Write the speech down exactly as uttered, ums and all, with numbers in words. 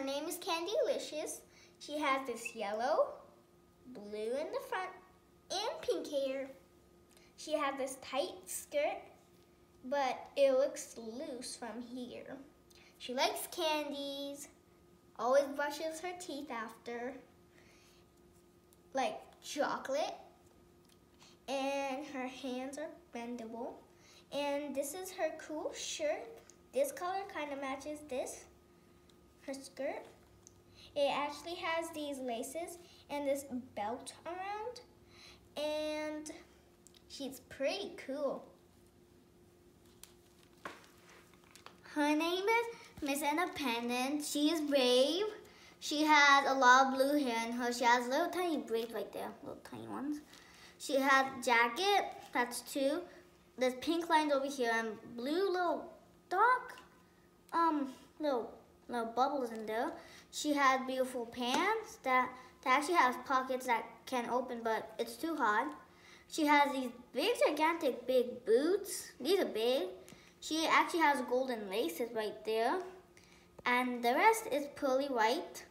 her name is Candylicious. She has this yellow, blue in the front, and pink hair. She has this tight skirt, but it looks loose from here. She likes candies, always brushes her teeth after, like chocolate, and her hands are bendable. And this is her cool shirt. This color kind of matches this, her skirt. It actually has these laces and this belt around, and she's pretty cool. Her name is Miss Independent. She is brave. She has a lot of blue hair in her. She has little tiny braids right there, little tiny ones. She has a jacket, that's two. There's pink lines over here and blue little dark, um, little little bubbles in there. She has beautiful pants that, that actually have pockets that can open, but it's too hard. She has these big, gigantic, big boots. These are big. She actually has golden laces right there. And the rest is pearly white.